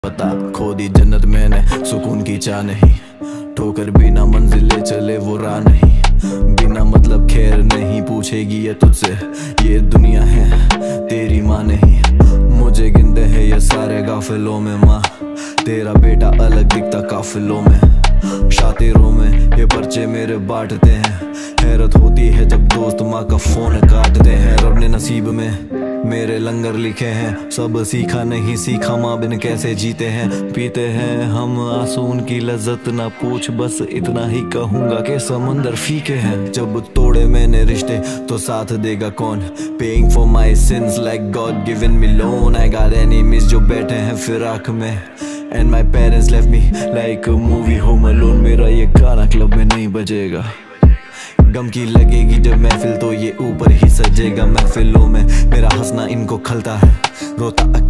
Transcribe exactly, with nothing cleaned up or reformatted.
पता खो दी जन्नत मैंने, सुकून की चाह नहीं, ठोकर बिना मंजिले चले वो राह नहीं, बिना मतलब खैर नहीं पूछेगी ये तुझसे, ये दुनिया है तेरी माँ नहीं। मुझे गिनते हैं ये सारे गाफिलों में, माँ तेरा बेटा अलग दिखता काफिलों में, शातिरों में ये पर्चे मेरे बांटते हैं। हैरत होती है जब दोस्त माँ का फोन काटते हैं। रब ने नसीब में मेरे लंगर लिखे हैं, सब सीखा नहीं सीखा माँ बिन कैसे जीते हैं। पीते हैं हम आंसू उनकी लज्जत ना पूछ, बस इतना ही कहूंगा कि समंदर फीके हैं। जब तोड़े मैंने रिश्ते तो साथ देगा कौन, paying for my sins like God given me loan. I got enemies जो बैठे हैं फिराक में, and my parents left me like a movie Home Alone. मेरा ये गाना क्लब में नहीं बजेगा, गम की लगेगी जब महफिल तो ये ऊपर ही सजेगा। महफिलों में मेरा हंसना इनको खलता है, रोता